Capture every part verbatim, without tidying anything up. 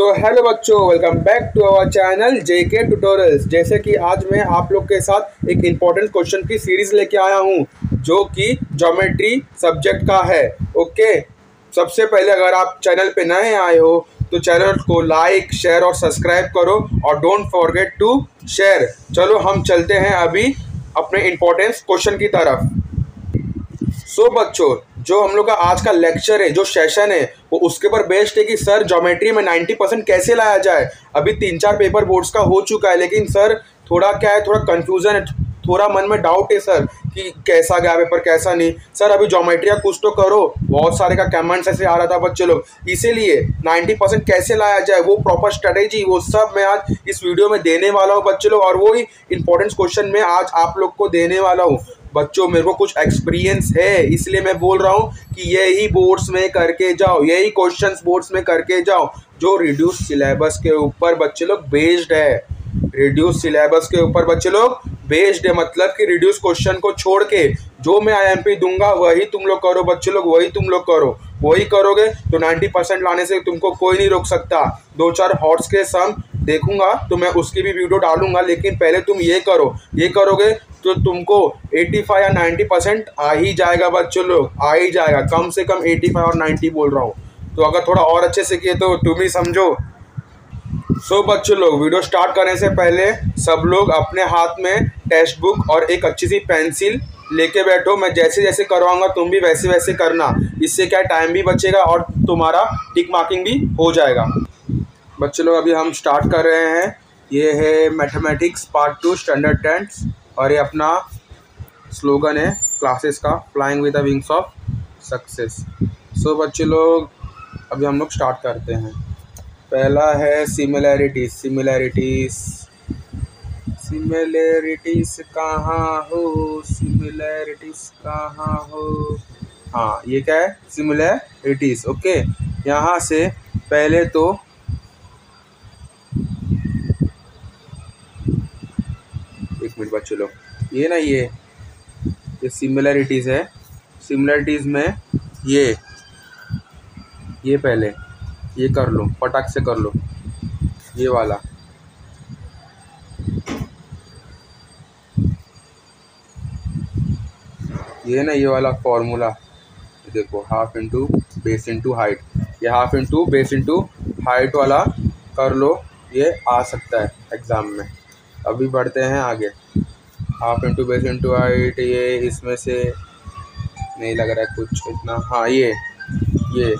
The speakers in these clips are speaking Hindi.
सो हेलो बच्चों, welcome back to our channel JK tutorials. जैसे कि आज मैं आप लोग के साथ एक इम्पॉर्टेंट क्वेश्चन की सीरीज लेके आया हूँ जो कि ज्योमेट्री सब्जेक्ट का है। ओके, सबसे पहले अगर आप चैनल पे नए आए हो तो चैनल को लाइक शेयर और सब्सक्राइब करो और डोंट फॉरगेट टू शेयर। चलो हम चलते हैं अभी अपने इम्पोर्टेंस क्वेश्चन की तरफ। सो so, बच्चों, जो हम लोग का आज का लेक्चर है, जो सेशन है, वो उसके ऊपर बेस्ड है कि सर ज्योमेट्री में नाइन्टी परसेंट कैसे लाया जाए। अभी तीन चार पेपर बोर्ड्स का हो चुका है, लेकिन सर थोड़ा क्या है, थोड़ा कंफ्यूजन है, थोड़ा मन में डाउट है सर कि कैसा गया पेपर कैसा नहीं। सर अभी ज्योमेट्री का कुछ तो करो, बहुत सारे का कमेंट्स ऐसे आ रहा था बच्चे लोग, इसीलिए नाइन्टी परसेंट कैसे लाया जाए, वो प्रॉपर स्ट्रेटेजी, वो सब मैं आज इस वीडियो में देने वाला हूँ बच्चे लोग। और वो ही इंपॉर्टेंट क्वेश्चन मैं आज आप लोग को देने वाला हूँ बच्चों। मेरे को कुछ एक्सपीरियंस है, इसलिए मैं बोल रहा हूँ कि यही बोर्ड्स में करके जाओ, यही क्वेश्चंस बोर्ड्स में करके जाओ जो रिड्यूस सिलेबस के ऊपर बच्चे लोग बेस्ड है। रिड्यूस सिलेबस के ऊपर बच्चे लोग बेस्ड है, मतलब कि रिड्यूस क्वेश्चन को छोड़ के जो मैं आईएमपी दूंगा वही तुम लोग करो बच्चे लोग, वही तुम लोग करो। वही करोगे तो नाइन्टी परसेंट लाने से तुमको कोई नहीं रोक सकता। दो चार हॉट्स के सम देखूंगा तो मैं उसकी भी वीडियो डालूंगा, लेकिन पहले तुम ये करो, ये करोगे तो तुमको पचासी या नब्बे परसेंट आ ही जाएगा बच्चों लोग, आ ही जाएगा। कम से कम पचासी और नब्बे बोल रहा हूँ, तो अगर थोड़ा और अच्छे से किए तो तुम ही समझो। सो so, बच्चों लोग, वीडियो स्टार्ट करने से पहले सब लोग अपने हाथ में टेक्स्ट बुक और एक अच्छी सी पेंसिल लेके बैठो। मैं जैसे जैसे करवाऊंगा तुम भी वैसे वैसे करना, इससे क्या टाइम भी बचेगा और तुम्हारा टिक मार्किंग भी हो जाएगा। बच्चों लोग अभी हम स्टार्ट कर रहे हैं। ये है mathematics part two standard tenth और ये अपना स्लोगन है क्लासेस का, flying with the wings of success. So बच्चे लोग अभी हम लोग स्टार्ट करते हैं। पहला है सिमिलैरिटीज। सिमिलैरिटीज सिमिलैरिटीज कहाँ हो, सिमिलैरिटीज कहाँ हो। हाँ, ये क्या है, सिमिलैरिटीज। ओके, यहाँ से पहले तो एक मिनट बच्चों लोग, ये ना ये ये सिमिलैरिटीज है। सिमिलैरिटीज में ये ये पहले ये कर लो, फटाक से कर लो, ये वाला। ये ना ये वाला फॉर्मूला देखो, half into base into height. ये half into base into height वाला कर लो, ये आ सकता है एग्ज़ाम में। अभी बढ़ते हैं आगे। Half into base into height, ये इसमें से नहीं लग रहा है कुछ इतना। हाँ, ये ये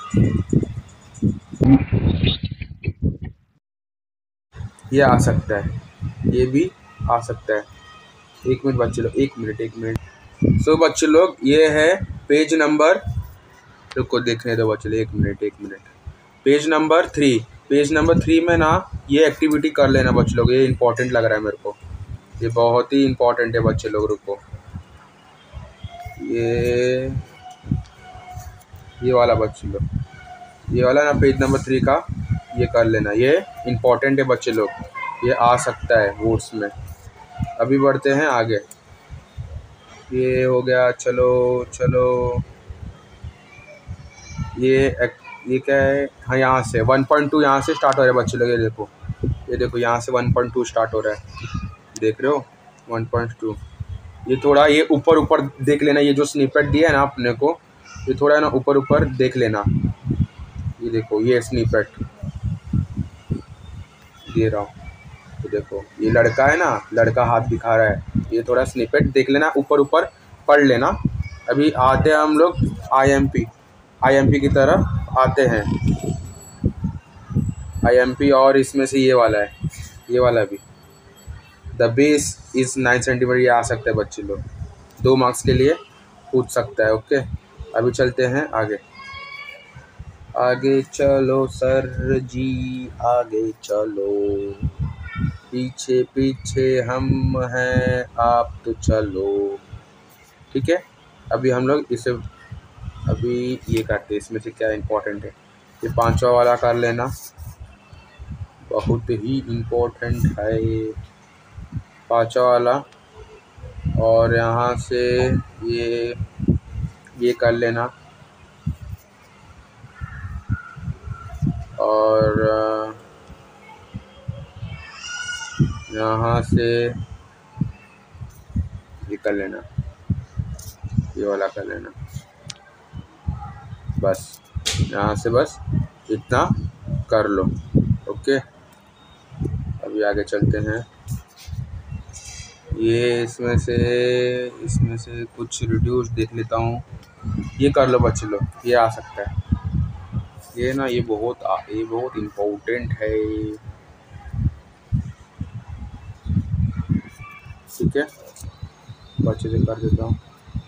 ये आ सकता है, ये भी आ सकता है। एक मिनट बच्चे लोग, एक मिनट एक मिनट सो बच्चे लोग, ये है पेज नंबर, रुको देखने दो बच्चे लोग, एक मिनट एक minute page number three. Page number three में ना ये एक्टिविटी कर लेना बच्चे लोग, ये इंपॉर्टेंट लग रहा है मेरे को, ये बहुत ही इंपॉर्टेंट है बच्चे लोग। रुको, ये ये वाला बच्चे लोग, ये वाला ना पेज नंबर थ्री का ये कर लेना, ये इंपॉर्टेंट है बच्चे लोग, ये आ सकता है बोर्ड्स में। अभी बढ़ते हैं आगे। ये हो गया, चलो चलो, ये ये क्या है। हाँ, यहाँ से वन पॉइंट टू यहाँ से स्टार्ट हो रहा है बच्चे लोग, ये देखो, ये देखो यहाँ से वन पॉइंट टू स्टार्ट हो रहा है, देख रहे हो वन पॉइंट टू। ये थोड़ा ये ऊपर ऊपर देख लेना, ये जो स्निपेट दिया है ना अपने को, ये थोड़ा ना ऊपर ऊपर देख लेना। ये देखो, ये स्निपेट दे रहा हूँ, तो देखो ये लड़का है ना, लड़का हाथ दिखा रहा है, ये थोड़ा स्निपेट देख लेना, ऊपर ऊपर पढ़ लेना। अभी आते हैं हम लोग आईएमपी आईएमपी की तरफ आते हैं। आईएमपी और इसमें से ये वाला है, ये वाला भी, the base is nine centimetre, ये आ सकता है बच्चे लोग, दो मार्क्स के लिए पूछ सकता है। ओके, अभी चलते हैं आगे। आगे चलो सर जी, आगे चलो, पीछे पीछे हम हैं, आप तो चलो। ठीक है, अभी हम लोग इसे अभी ये करते हैं, इसमें से क्या इम्पोर्टेंट है, ये पांचवा वाला कर लेना, बहुत ही इम्पोर्टेंट है पांचवा वाला। और यहाँ से ये ये कर लेना, और यहाँ से ये कर लेना, ये वाला कर लेना, बस यहाँ से बस इतना कर लो। ओके, अभी आगे चलते हैं। ये इसमें से इसमें से कुछ रिड्यूस देख लेता हूँ। ये कर लो बच्चे लोग, ये आ सकता है। ये ना ये बहुत ये बहुत इम्पोर्टेंट है, ठीक है, बच्चे से कर देता हूँ।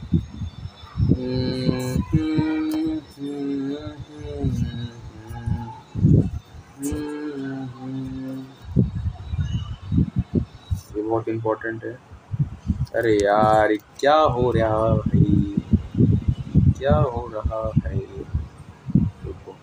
ये बहुत इम्पोर्टेंट है। अरे यार क्या हो रहा है, क्या हो रहा है। देखो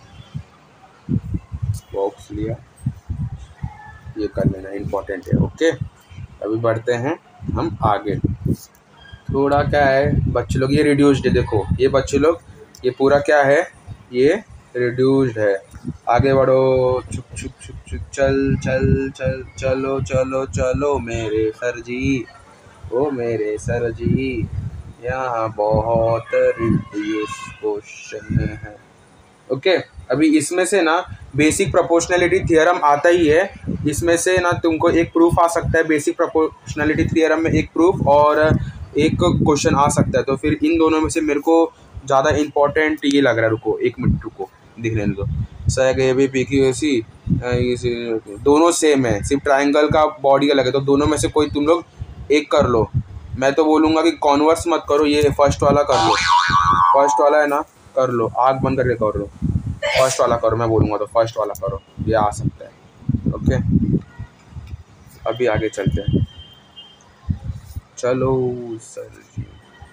बॉक्स लिया, ये कर लेना, इम्पोर्टेंट है। ओके, अभी बढ़ते हैं हम आगे। थोड़ा क्या है बच्चे लोग, ये रिड्यूस्ड है। देखो ये बच्चे लोग, ये पूरा क्या है, ये रिड्यूस्ड है। आगे बढ़ो, छुक छुक छुक छुक, चल चल चल चलो चलो चलो मेरे सर जी, ओ मेरे सर जी, यहाँ बहुत रिड्यूस क्वेश्चन है। ओके, अभी इसमें से ना बेसिक प्रोपोर्शनलिटी थ्योरम आता ही है। इसमें से ना तुमको एक प्रूफ आ सकता है, बेसिक प्रोपोर्शनलिटी थ्योरम में एक प्रूफ और एक क्वेश्चन आ सकता है। तो फिर इन दोनों में से मेरे को ज़्यादा इम्पोर्टेंट ये लग रहा है। रुको एक मिनट, रुको दिख लेने दो। सैग A B P Q C दोनों सेम है, सिर्फ ट्राइंगल का बॉडी अलग है। तो दोनों में से कोई तुम लोग एक कर लो। मैं तो बोलूँगा कि कॉन्वर्स मत करो, ये फर्स्ट वाला कर लो। फर्स्ट वाला है ना, कर लो, आँख बंद करके कर लो। फर्स्ट वाला करो, मैं बोलूँगा तो फर्स्ट वाला करो, ये आ सकता है। ओके, अभी आगे चलते हैं। चलो सर जी,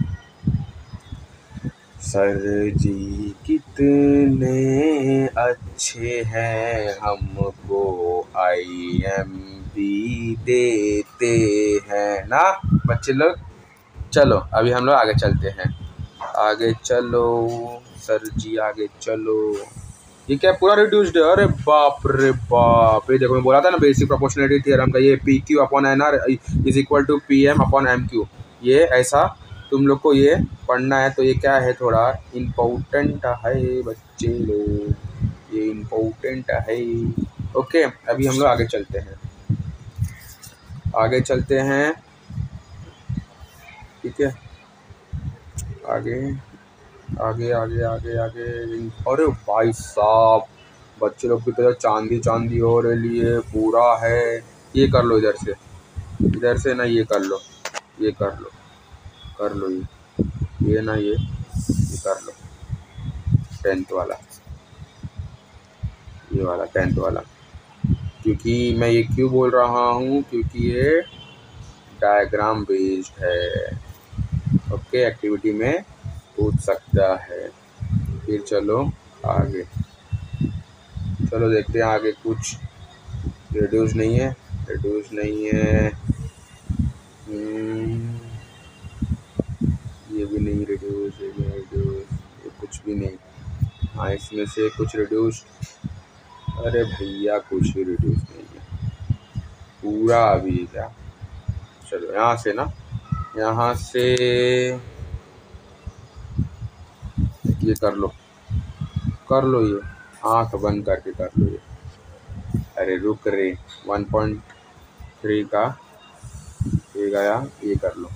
सर जी कितने अच्छे हैं, हमको आई एम पी देते हैं ना बच्चे लोग। चलो अभी हम लोग आगे चलते हैं, आगे चलो सर जी, आगे चलो। ये क्या पूरा रिड्यूस्ड है? अरे बाप रे बाप, ये देखो मैं बोला था ना बेसिक प्रोपोर्शनलिटी थ्योरम का, ये P Q upon N R is equal to P M upon M Q. ये ऐसा तुम लोग को ये पढ़ना है। तो ये क्या है, थोड़ा इम्पोर्टेंट है बच्चे लोग, ये इम्पोर्टेंट है। ओके, अभी हम लोग आगे चलते हैं, आगे चलते हैं, ठीक है, आगे आगे आगे आगे आगे। अरे भाई साहब, बच्चे लोग की तरह चांदी चांदी हो रही है, पूरा है। ये कर लो इधर से, इधर से ना ये कर लो, ये कर लो, कर लो ये ये ना ये ये कर लो। टेंथ वाला, ये वाला टेंथ वाला। क्योंकि मैं ये क्यों बोल रहा हूँ, क्योंकि ये डायग्राम बेस्ड है। ओके, एक्टिविटी में पूछ सकता है। फिर चलो आगे, चलो देखते हैं आगे। कुछ रिड्यूस नहीं है, रिड्यूस नहीं है, ये भी नहीं रिड्यूस, ये भी रिड्यूस, ये कुछ भी नहीं। हाँ इसमें से कुछ रिड्यूस, अरे भैया कुछ भी रिड्यूस नहीं है पूरा अभी क्या। चलो यहाँ से ना, यहाँ से ये कर लो, कर लो, ये आँख बंद करके कर लो ये। अरे रुक रे, वन पॉइंट थ्री का ये गया, ये कर लो।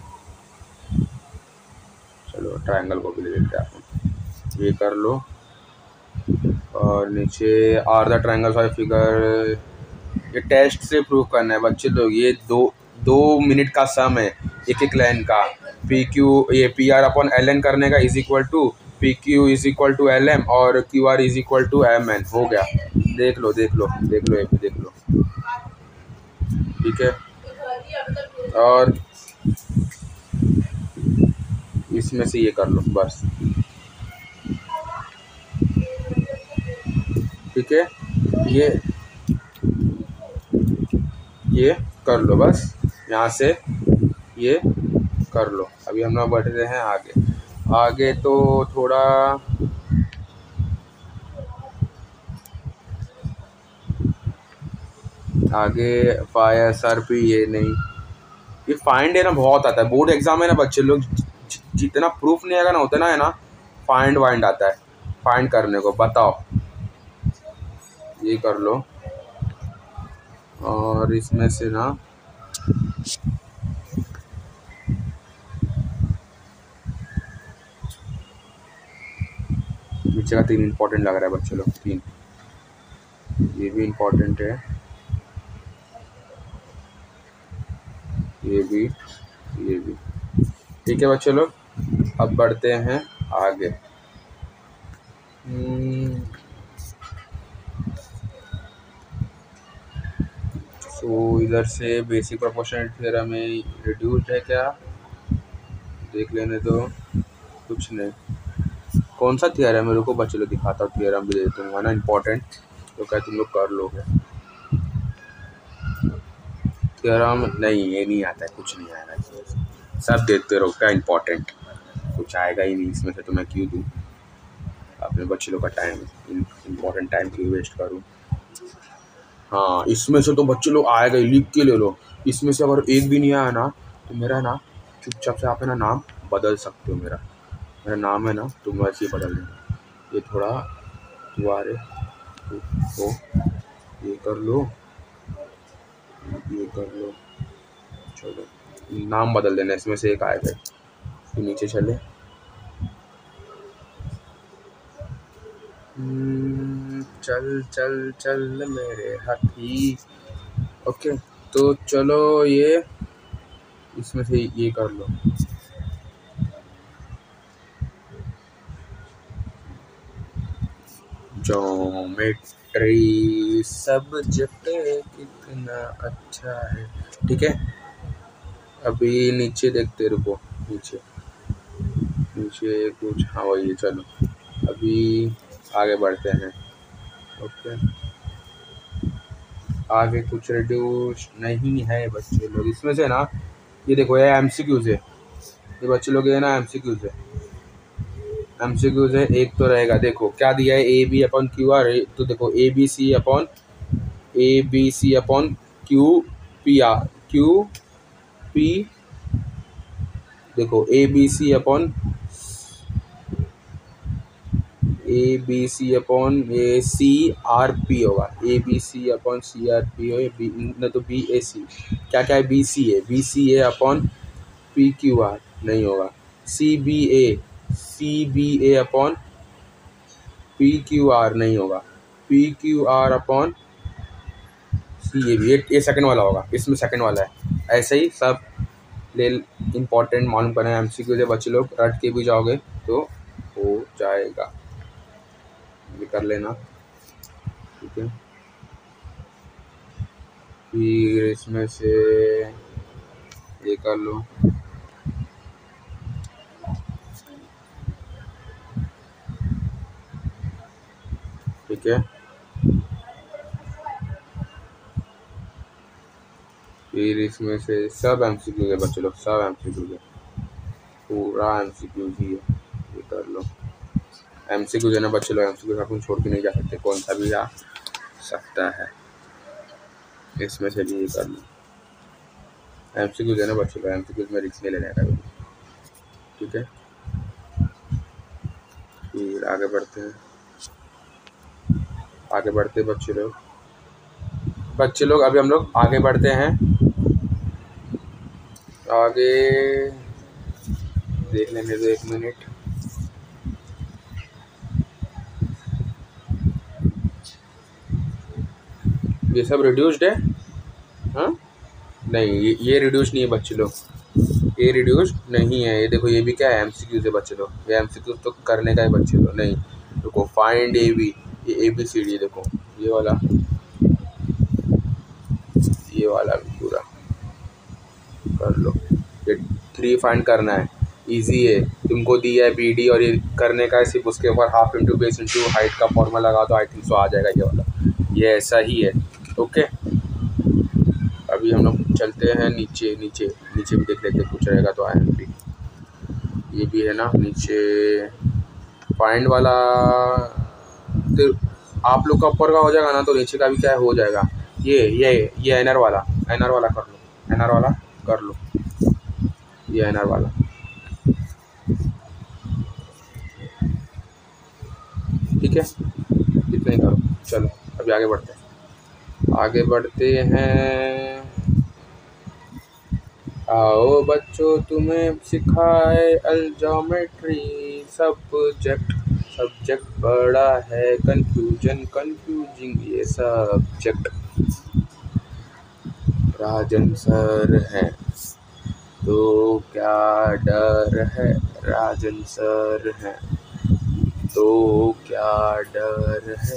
चलो ट्रायंगल को भी ले लेते हैं आप, ये कर लो। और नीचे are the triangles of figure, ये टेस्ट से प्रूव करना है बच्चे लोग। ये दो दो मिनट का सम है एक एक लाइन का। पी क्यू ये P R upon L N करने का is equal to P Q is equal to L M और Q R is equal to M N. हो गया, देख लो देख लो देख लो, ये भी देख लो, ठीक है। और इसमें से ये कर लो बस, ठीक है। ये ये कर लो बस, यहाँ से ये कर लो। अभी हम लोग बढ़ रहे हैं आगे, आगे तो थोड़ा आगे फाई एस आर पी ये नहीं, ये फाइंड है ना बहुत आता है बोर्ड एग्जाम है ना बच्चे लोग, जितना प्रूफ नहीं आएगा ना उतना है ना फाइंड वाइंड आता है फाइंड करने को। बताओ ये कर लो, और इसमें से ना नीचे का तीन इम्पोर्टेंट लग रहा है बच्चे लोग, तीन ये भी इम्पोर्टेंट है, ये भी ये भी ठीक है बच्चे लोग। अब बढ़ते हैं आगे। सो इधर से बेसिक प्रोपोर्शनलिटी थ्योरम में रिड्यूस्ड है क्या, देख लेने दो। कुछ नहीं, कौन सा थ्योरम है, रुको बच्चे लोग दिखाता हूँ, थ्योरम भी दे देता हूँ, है ना इम्पोर्टेंट, तो क्या तुम लोग कर लोगे। थ्योरम नहीं, ये नहीं आता है, कुछ नहीं आएगा इसमें, सब देते रहो, क्या इम्पोर्टेंट, कुछ आएगा ही नहीं इसमें से, तो मैं क्यों दूँ अपने बच्चे लोग का टाइम, इम्पोर्टेंट टाइम क्यों वेस्ट करूँ। हाँ इसमें से तो बच्चे लोग आएगा ही, लिख के ले लो। इसमें से अगर एक भी नहीं आया ना तो मेरा ना चुपचाप से आप है ना नाम बदल सकते हो, मेरा मेरा नाम है ना तुम वैसे ही बदल देना। ये थोड़ा दोबारे तो ये कर लो, ये कर लो, चलो नाम बदल देना, इसमें से एक आएगा। तो नीचे चले, चल चल चल मेरे हाथी। ओके तो चलो ये इसमें से ये कर लो, ज्योमेट्री सब्जेक्ट कितना अच्छा है। ठीक है अभी नीचे देखते, रुको नीचे नीचे कुछ, हाँ वही, चलो अभी आगे बढ़ते हैं। ओके आगे कुछ रिड्यूस नहीं है बच्चे लोग, इसमें से ना ये देखो ये एमसीक्यूज है, ये बच्चे लोग ये ना एमसीक्यूज है, एमसीक्यूज है। एक तो रहेगा, देखो क्या दिया है, A B upon Q R, तो देखो A B C upon A B C upon Q P R Q P, देखो A B C upon A B C upon A C R P होगा, A B C upon C R P हो, बी न तो बी ए सी, क्या क्या है, B C A B C A upon P Q R नहीं होगा, C B A C B A upon P Q R नहीं होगा, P Q R upon C A B, ये सेकंड वाला होगा, इसमें सेकंड वाला है। ऐसे ही सब ले इम्पोर्टेंट मालूम करना है, एम सी क्यू से बच्चे लोग रट के भी जाओगे तो हो जाएगा, ये कर लेना। ठीक है फिर इसमें से ये कर लो, ठीक है फिर इसमें से सब एमसीक्यू है बच्चे लोग, सब एमसीक्यू है, पूरा एमसीक्यू ही है, ये कर लो। एमसीक्यू है ना बच्चे लोग, एमसीक्यू अपन छोड़ के नहीं जा सकते, कौन सा भी आ सकता है, इसमें से भी ये कर लो। एमसीक्यू है ना बच्चे लोग, एमसीक्यू में रिस्क नहीं लेने का, ठीक है फिर आगे बढ़ते हैं, आगे बढ़ते बच्चे लोग बच्चे लोग अभी हम लोग आगे बढ़ते हैं, आगे देख लेने दो एक मिनट। ये सब रिड्यूस्ड है, हाँ नहीं ये, ये रिड्यूस नहीं है बच्चे लोग, ये रिड्यूस नहीं है, ये देखो ये भी क्या है, एमसीक्यू है बच्चे लोग, ये एमसीक्यू तो करने का है बच्चे लोग, नहीं देखो फाइंड ए बी, ये ए बी सी डी, देखो ये वाला, ये वाला भी पूरा कर लो, ये थ्री फाइंड करना है, इजी है, तुमको दिया है बी डी और ये करने का है सिर्फ, उसके ऊपर half into base into height का फॉर्मूला लगा दो, आई थिंक सो आ जाएगा ये वाला, ये ऐसा ही है। ओके अभी हम लोग चलते हैं नीचे, नीचे नीचे भी देख लेते कुछ रहेगा तो आई एम पी, ये भी है ना नीचे फाइंड वाला, तो आप लोग का ऊपर का हो जाएगा ना तो नीचे का भी क्या हो जाएगा, ये ये ये एनर वाला एनर वाला कर लो, एनर वाला कर लो, ये एनर वाला। ठीक है, इतना ही करो। चलो अभी आगे बढ़ते हैं, आगे बढ़ते हैं। आओ बच्चों तुम्हें सिखाए अलजेब्रा सब्जेक्ट, सब्जेक्ट बड़ा है कंफ्यूजन कंफ्यूजिंग ये सब्जेक्ट। राजन सर है तो क्या डर है, राजन सर है तो क्या डर है।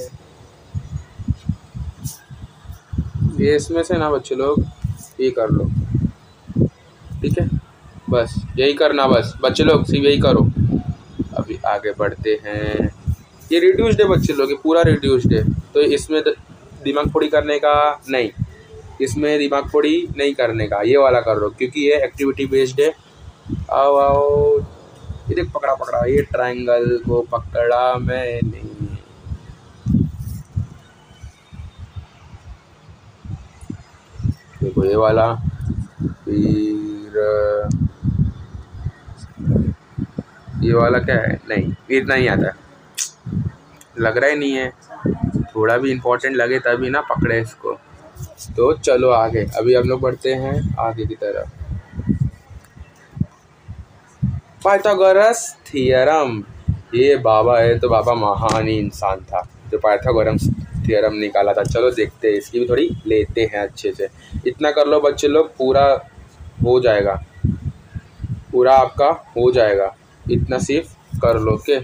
ये इसमें से ना बच्चे लोग ये कर लो, ठीक है, बस यही करना, बस बच्चे लोग सिर्फ यही करो। अभी आगे बढ़ते हैं। ये रिड्यूस्ड है बच्चे लोग, ये पूरा रिड्यूस्ड है, तो इसमें दिमाग फोड़ी करने का नहीं, इसमें दिमाग फोड़ी नहीं करने का, ये वाला कर लो क्योंकि ये एक्टिविटी बेस्ड है। आओ आओ, ये देख पकड़ा पकड़ा, ये ट्रायंगल को पकड़ा मैंने। देखो ये वाला, फिर ये वाला क्या है, नहीं इतना ही आता है, लग रहा ही नहीं है, थोड़ा भी इम्पोर्टेंट लगे तभी ना पकड़े इसको। तो चलो आगे, अभी हम लोग बढ़ते हैं आगे की तरफ। पाइथागोरस थ्योरम, ये बाबा है तो बाबा महान ही इंसान था जो पाइथागोरस थ्योरम निकाला था। चलो देखते हैं, इसकी भी थोड़ी लेते हैं अच्छे से। इतना कर लो बच्चे लोग, पूरा हो जाएगा, पूरा आपका हो जाएगा, इतना सिर्फ कर लो के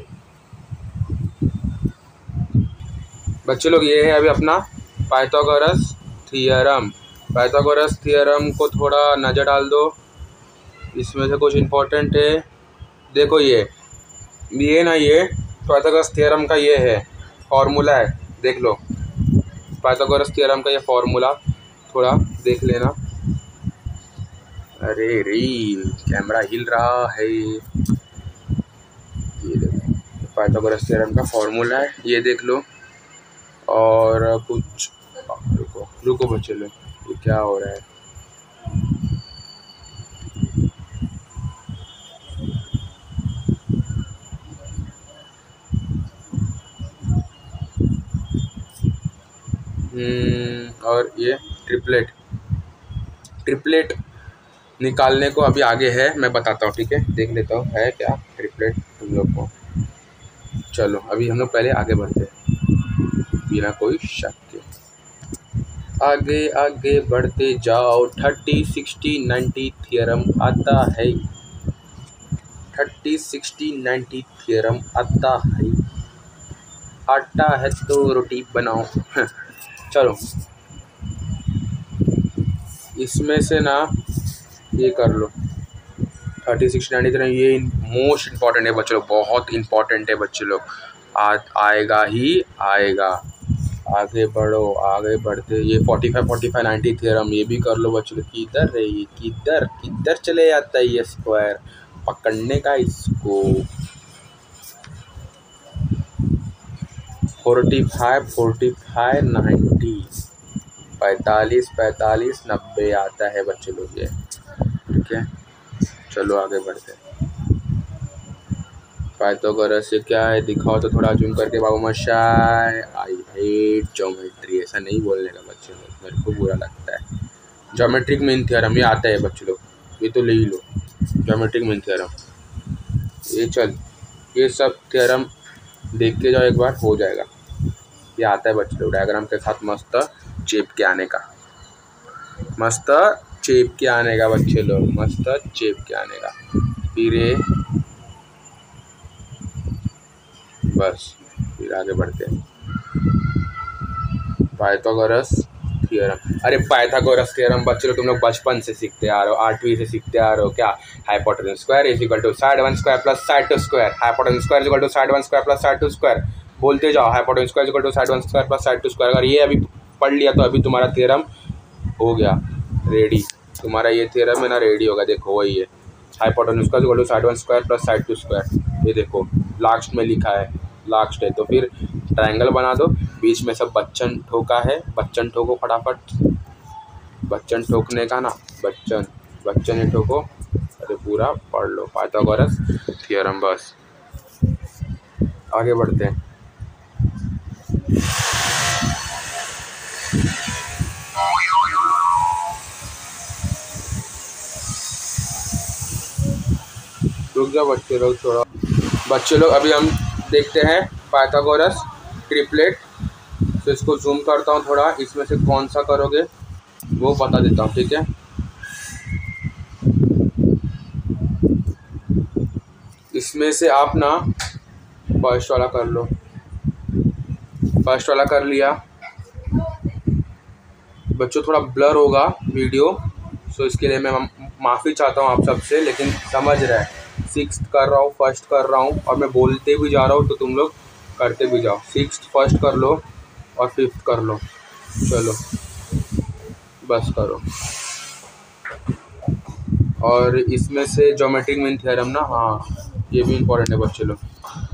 बच्चे लोग। ये है अभी अपना पाइथागोरस थ्योरम। पाइथागोरस थ्योरम को थोड़ा नज़र डाल दो, इसमें से कुछ इम्पोर्टेंट है। देखो ये ये ना, ये पाइथागोरस थ्योरम का ये है फॉर्मूला है, देख लो पाइथागोरस थ्योरम का ये फॉर्मूला थोड़ा देख लेना। अरे रे कैमरा हिल रहा है, ये देखो पाइथागोरस थ्योरम का फॉर्मूला है, ये देख लो। और कुछ रुको रुको बच्चे लोग, ये क्या हो रहा है, और ये ट्रिपलेट ट्रिपलेट निकालने को अभी आगे है, मैं बताता हूँ, ठीक है, देख लेता हूँ है क्या ट्रिपलेट तुम लोग को। चलो अभी हम लोग पहले आगे बढ़ते हैं बिना कोई शक के, आगे आगे बढ़ते जाओ। थर्टी सिक्सटी नाइन्टी थ्योरम आता है, थर्टी सिक्सटी नाइन्टी थ्योरम आता है, आटा है तो रोटी बनाओ। चलो इसमें से ना ये कर लो, थर्टी सिक्स नाइन्टी थ्री, ये मोस्ट इम्पॉर्टेंट है बच्चे लोग, बहुत इम्पॉर्टेंट है बच्चे लोग, आ, आएगा ही आएगा। आगे बढ़ो, आगे बढ़ते, ये forty five forty five ninety theorem ये भी कर लो बच्चे लोग। किधर रही, किधर किधर चले जाता है ये स्क्वायर, पकड़ने का इसको। Forty five forty five ninety, पैंतालीस पैंतालीस नब्बे आता है बच्चे लोग ये, ठीक है। चलो आगे बढ़ते हैं। पाइथागोरस से क्या है दिखाओ तो थोड़ा जूम करके बाबू मशाई। आई हेट ज्योमेट्री, ऐसा नहीं बोलने का बच्चे लोग, मेरे को बुरा लगता है। ज्योमेट्रिक मीन थ्योरम ये आता है बच्चे लोग, ये तो ले ही लो, ज्योमेट्रिक मीन थ्योरम। ये चल ये सब थ्योरम देख के जाओ एक बार, हो जाएगा। ये आता है बच्चे लोग डायग्राम के साथ मस्त चेप के आने का, मस्त चेप के आने का बच्चे लोग, मस्त चेप के आने का। फिर ये बस, फिर आगे बढ़ते हैं। पाइथागोरस थ्योरम, अरे पाइथागोरस थ्योरम बच्चे लोग तुम लोग बचपन से सीखते आ रहे हो, आठवीं से सीखते आ रहे हो क्या। Hypotenuse square is equal to side one square plus side two square, hypotenuse square is equal to side one square plus side two square, बोलते जाओ hypotenuse square is equal to side one square plus side two square. अगर ये अभी पढ़ लिया तो अभी तुम्हारा थ्योरम हो गया रेडी, तुम्हारा ये थ्योरम है ना रेडी होगा। देखो वही है, hypotenuse square is equal to side one square plus side two square, ये देखो लास्ट में लिखा है, लास्ट है। तो फिर ट्रायंगल बना दो, बीच में सब बच्चन ठोका है, बच्चन ठोको फटाफट, बच्चन ठोकने का ना, बच्चन बच्चन ही ठोको। अरे पूरा पढ़ लो पाइथागोरस थ्योरम। बस आगे बढ़ते हैं। रुक जाओ बच्चे लोग थोड़ा, बच्चे लोग अभी हम देखते हैं पाइथागोरस ट्रिपलेट। तो इसको जूम करता हूँ थोड़ा, इसमें से कौन सा करोगे वो बता देता हूँ, ठीक है। इसमें से आप ना फर्स्ट वाला कर लो, फर्स्ट वाला कर लिया। बच्चों थोड़ा ब्लर होगा वीडियो, सो इसके लिए मैं माफ़ी चाहता हूँ आप सबसे, लेकिन समझ रहा है सिक्स्थ कर रहा हूँ, फर्स्ट कर रहा हूँ और मैं बोलते भी जा रहा हूँ, तो तुम लोग करते भी जाओ। सिक्स्थ फर्स्ट कर लो और फिफ्थ कर लो, चलो बस करो। और इसमें से ज्योमेट्रिक मीन थ्योरम ना, हाँ ये भी इम्पोर्टेंट है बच्चे लोग।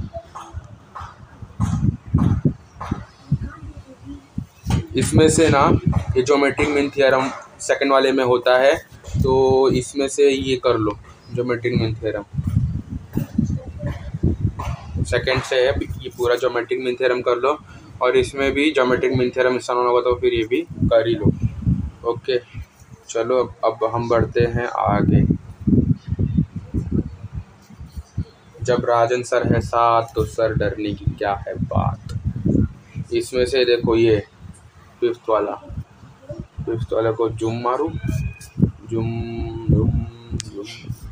इसमें से ना ये ज्योमेट्रिक मीन थ्योरम सेकंड वाले में होता है, तो इसमें से ये कर लो ज्योमेट्रिक मीन थ्योरम, सेकंड से है ये पूरा ज्योमेट्रिक मीन थ्योरम कर लो। और इसमें भी ज्योमेट्रिक मीन थ्योरम इस्तेमाल होगा, तो फिर ये भी कर ही लो। ओके चलो अब हम बढ़ते हैं आगे। जब राजन सर है साथ तो सर डरने की क्या है बात। इसमें से देखो ये फिफ्थ वाला, फिफ्थ वाले को जूम मारूं, जूम जूम जूम,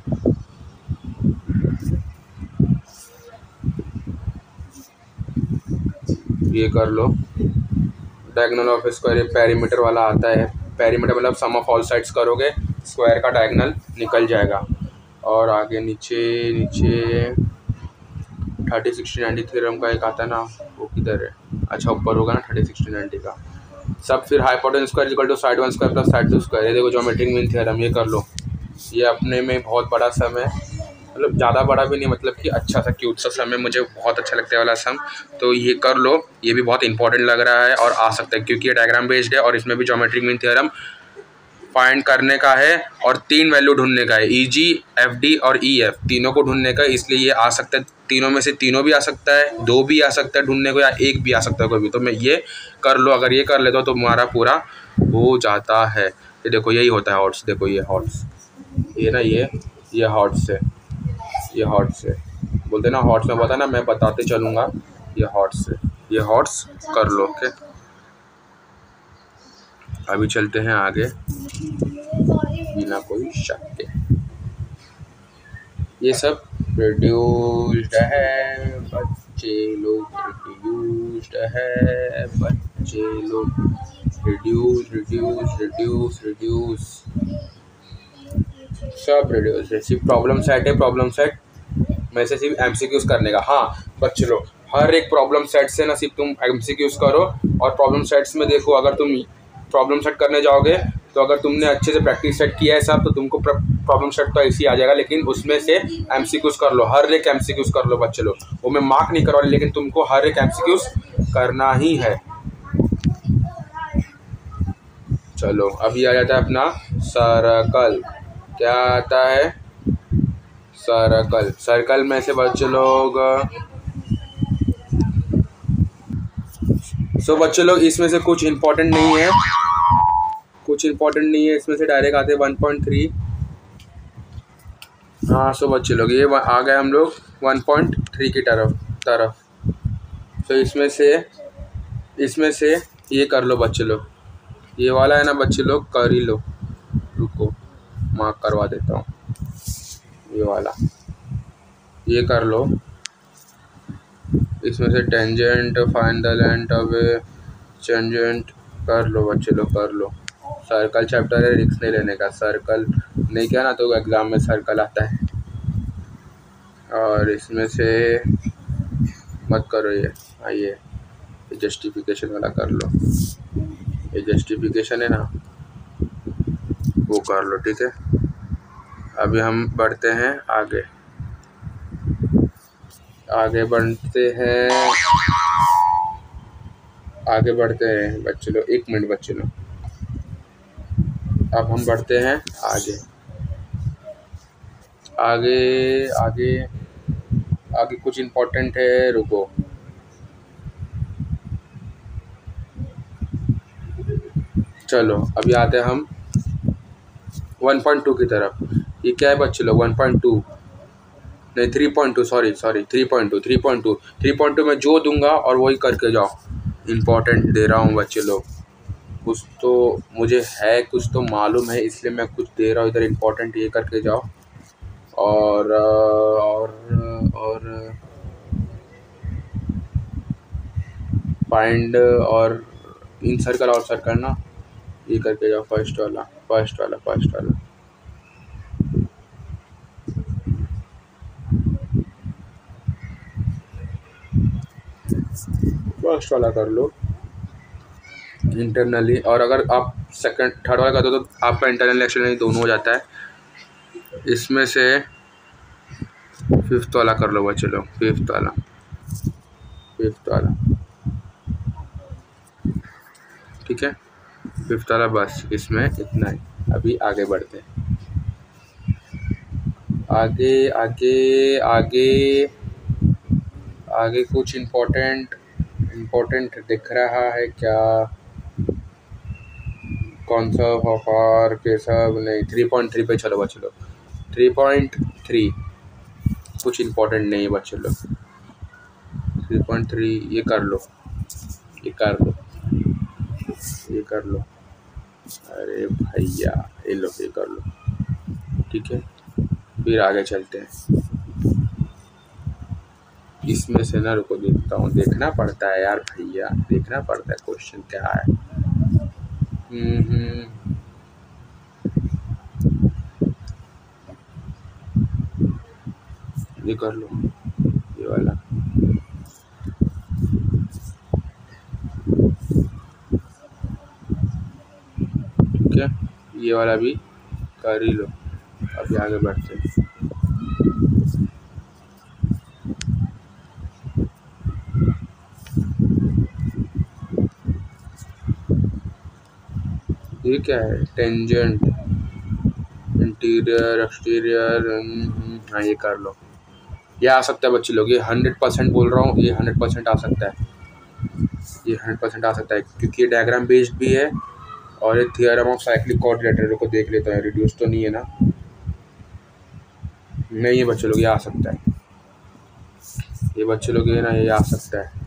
ये कर लो। डायगोनल ऑफ स्क्वायर पेरीमीटर वाला आता है, पेरीमीटर मतलब सम ऑफ ऑल साइड्स करोगे, स्क्वायर का डायगोनल निकल जाएगा। और आगे नीचे नीचे थर्टी सिक्सटी नाइन्टी थ्योरम का एक आता है ना, वो किधर है, अच्छा ऊपर होगा ना थर्टी सिक्सटी नाइन्टी का। सब फिर hypotenuse square equal to side one square plus side two square, ये देखो ज्योमेट्रिक मीन थ्योरम, ये कर लो। ये अपने में बहुत बड़ा सम है, मतलब ज़्यादा बड़ा भी नहीं, मतलब कि अच्छा सा क्यूट सा सम है, मुझे बहुत अच्छा लगता है वाला सम, तो ये कर लो। ये भी बहुत इंपॉर्टेंट लग रहा है और आ सकता है क्योंकि ये डायग्राम बेस्ड है और इसमें भी ज्योमेट्रिक मीन थ्योरम फाइंड करने का है और तीन वैल्यू ढूंढने का है, ई जी एफ डी और ई एफ तीनों को ढूंढने का, इसलिए ये आ सकता है। तीनों में से तीनों भी आ सकता है, दो भी आ सकता है ढूंढने को, या एक भी आ सकता है कोई भी। तो मैं ये कर लो, अगर ये कर लेता तो तुम्हारा पूरा हो जाता है। ये देखो यही होता है हॉट्स, देखो ये हॉट्स, ये ना ये ये हॉट्स है, ये हॉट्स है, बोलते ना हॉट्स में बता ना, मैं बताते चलूँगा, ये हॉट्स है, ये हॉट्स कर लो। ओके अभी चलते हैं आगे बिना कोई शक के। ये सब रिड्यूस्ड है बच्चे लोग, रिड्यूस्ड है बच्चे लोग, रिड्यूस रिड्यूस रिड्यूस रिड्यूस सब रिड्यूस है। सिर्फ प्रॉब्लम सेट है, प्रॉब्लम सेट में से सिर्फ एमसीक्यूज करने का। हाँ बच्चे लोग हर एक प्रॉब्लम सेट से ना सिर्फ तुम एमसीक्यूज करो, और प्रॉब्लम सेट्स में देखो अगर तुम प्रॉब्लम सेट करने जाओगे तो अगर तुमने अच्छे से प्रैक्टिस सेट किया है सब, तो तुमको प्रॉब्लम सेट तो ऐसे ही आ जाएगा, लेकिन उसमें से एमसीक्यूज कर लो, हर एक एमसीक्यूज कर लो बच्चे लोग। वो मैं मार्क नहीं करवा, लेकिन तुमको हर एक एमसीक्यूज करना ही है। चलो अभी आ जाता है अपना सर्कल। क्या आता है सर्कल। सर्कल में से बच्चे लोग सो so, बच्चे लोग इसमें से कुछ इंपॉर्टेंट नहीं है, कुछ इंपॉर्टेंट नहीं है इसमें से, डायरेक्ट आते हैं वन पॉइंट थ्री। हाँ सो बच्चे लोग ये आ गए हम लोग वन पॉइंट थ्री की तरफ तरफ तो इसमें से इसमें से ये कर लो बच्चे लोग, ये वाला है ना बच्चे लोग, कर ही लो। रुको मार्क करवा देता हूँ, ये वाला ये कर लो। इसमें से tangent, find the length of a tangent कर लो बच्चे लोग, कर लो। सर्कल चैप्टर है, रिस्क नहीं लेने का, सर्कल नहीं किया ना तो एग्ज़ाम में सर्कल आता है। और इसमें से मत करो ये, आइए जस्टिफिकेशन वाला कर लो, ये जस्टिफिकेशन है ना वो कर लो, ठीक है। अभी हम बढ़ते हैं आगे। आगे बढ़ते हैं, आगे बढ़ते हैं बच्चे लोग। एक मिनट बच्चे लोग, अब हम बढ़ते हैं आगे आगे आगे आगे कुछ इम्पोर्टेंट है, रुको। चलो अभी आते हैं हम वन पॉइंट टू की तरफ। ये क्या है बच्चे लोग? वन पॉइंट टू नहीं, three point two, sorry sorry three point two three point two three point two में जो दूंगा और वही करके जाओ। इम्पोर्टेंट दे रहा हूँ बच्चे लोग, कुछ तो मुझे है, कुछ तो मालूम है, इसलिए मैं कुछ दे रहा हूँ इधर। इम्पोर्टेंट ये करके जाओ। और और और फाइंड और इन सर्कल और सर्कल ना, ये करके जाओ। फर्स्ट वाला फर्स्ट वाला फर्स्ट वाला फर्स्ट वाला कर लो इंटरनली। और अगर आप सेकंड थर्ड वाला कर दो तो आपका इंटरनल एक्सटर्नल दोनों हो जाता है। इसमें से फिफ्थ वाला कर लो बच्चे लोग, फिफ्थ वाला फिफ्थ वाला ठीक है, फिफ्थ वाला बस, इसमें इतना ही। अभी आगे बढ़ते हैं, आगे आगे आगे आगे कुछ इम्पोर्टेंट इम्पोर्टेंट दिख रहा है क्या? कौन सा फफार के सब नहीं। थ्री पॉइंट थ्री पे चलो बच्चे लोग, थ्री पॉइंट थ्री कुछ इम्पोर्टेंट नहीं है बच्चे लोग। थ्री पॉइंट थ्री ये कर लो, ये कर लो, ये कर लो। अरे भैया ये लो, ये कर लो, ठीक है। फिर आगे चलते हैं। इसमें से ना, रुको देखता हूँ, देखना पड़ता है यार भैया, देखना पड़ता है क्वेश्चन क्या है। हम्म ये कर लो, ये वाला ठीक है, ये वाला भी कर ही लो। अभी आगे बढ़ते हैं। ये क्या है? टेंजेंट, इंटीरियर, एक्सटीरियर, हाँ ये कर लो। ये आ सकता है बच्चे लोग, ये हंड्रेड परसेंट बोल रहा हूँ, ये हंड्रेड परसेंट आ सकता है, ये हंड्रेड परसेंट आ सकता है, क्योंकि ये डायग्राम बेस्ड भी है और ये थियरम ऑफ साइक्लिक कोऑर्डिनेटर को देख लेता है। रिड्यूस तो नहीं है ना? नहीं है बच्चे लोग, ये आ सकता है, ये बच्चे लोग ये ना, ये आ सकता है,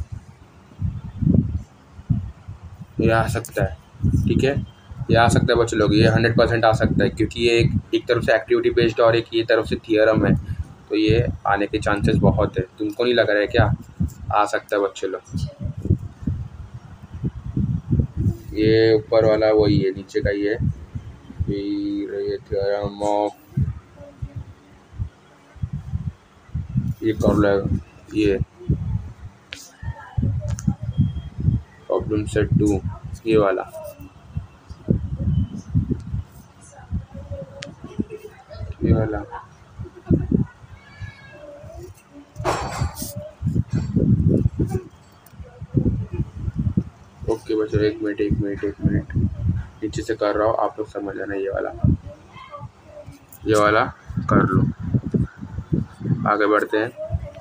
ये आ सकता है, ठीक है, ये आ सकता है बच्चे लोग, ये हंड्रेड परसेंट आ सकता है, क्योंकि ये एक एक तरफ से एक्टिविटी बेस्ड और एक ये तरफ से थियरम है, तो ये आने के चांसेस बहुत है। तुमको नहीं लग रहा है क्या? आ सकता है बच्चे लोग। ये ऊपर वाला वही है, नीचे का ये फिर ये थ्योरम ऑफ, ये कर लो, ये प्रॉब्लम सेट टू, ये वाला ये वाला ओके बच्चों, एक मिनट एक मिनट एक मिनट नीचे से कर रहा हूँ, आप लोग समझ आना। ये वाला ये वाला कर लो। आगे बढ़ते हैं,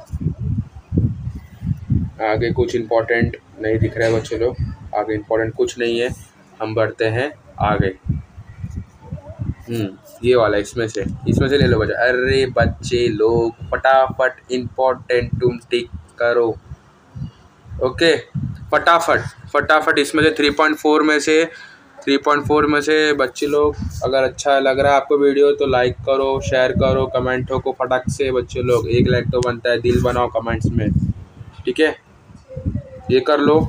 आगे कुछ इम्पोर्टेंट नहीं दिख रहा है बच्चे लोग, आगे इम्पोर्टेंट कुछ नहीं है। हम बढ़ते हैं आगे। हम्म ये वाला, इसमें से इसमें से ले लो बच्चा। अरे बच्चे लोग फटाफट इम्पोर्टेंट तुम टिक करो, ओके, फटाफट फटाफट। इसमें से थ्री पॉइंट फोर में से थ्री पॉइंट फोर में से बच्चे लोग, अगर अच्छा लग रहा है आपको वीडियो तो लाइक करो, शेयर करो, कमेंट हो को फटाक से बच्चे लोग। एक लाइक तो बनता है, दिल बनाओ कमेंट्स में, ठीक है। ये कर लो